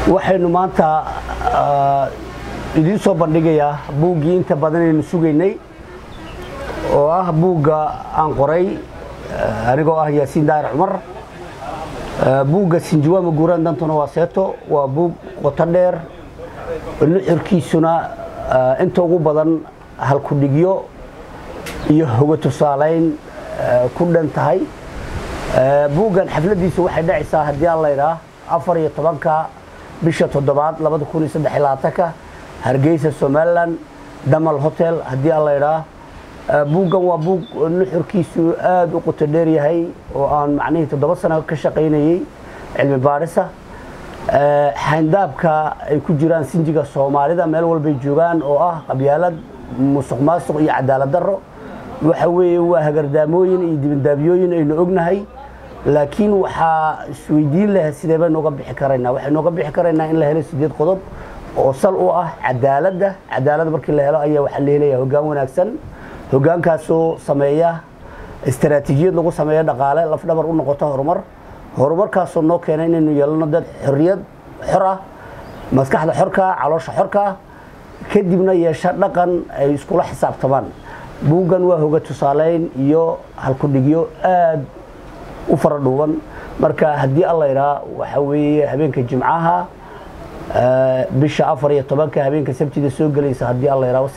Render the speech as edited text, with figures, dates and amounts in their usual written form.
waxaynu maanta idin soo bandhigayaa buuggii inta badan aynu sugaynay oo ah buugga aan qoray anigoo ah Yaasiin Daahir Cumar. buugga Sinjiwaama Guuraan Dantuna waa Seeto waa buug qoto dheer nuxurkiisuna inta ugu badan halku dhigyo iyo hoga tusaaleyn ku dhan tahay. buuggan xafladiisu waxay dhacaysaa haddii aan la yiraahdo 14 bisha 7 2023 Hargeysa Somaliland Damal Hotel haddii aan la yiraahdo. buuggan waa buug nuxurkiisu aad u qoto dheer yahay oo aan macnaheedu 7 sano ka shaqeynayay cilmi baarisa xandaabka ay ku jiraan sinjiga Soomaalida meel walba ay joogaan oo ah qabyaalad musuqmaasuq iyo cadaalad darro. waxa weeye waa hagardaamooyin iyo dibindaabiyooyin aynu ognahay, laakiin waxa isweydiin leh sidee baan uga bixi karaynaa. waxaynu uga bixi karaynaa in la helo 8 qodob oo sal u ah cadaalad markii la helo ayaa waxa la helayaa hoggaan wanaagsan, hoggaankaasoo sameeya istaraatiijiyad lagu sameeyo dhaqaale laf dhabar u noqoto horumarkaasoo noo keenay inaynu yeelano dad xorriyad xor ah, maskaxda xorka, caloosha xorka, kadibna yeesha dhaqan ay iskula xisaabtamaan. buuggan waa hoga tusaaleyn iyo halku dhigyo aad u fara dhuuban. marka haddii alla yiraahdo waxa weeye habeenka Jimcaha bisha 14 habeenka Sabtida soo galaysa haddii alla yiraahdo.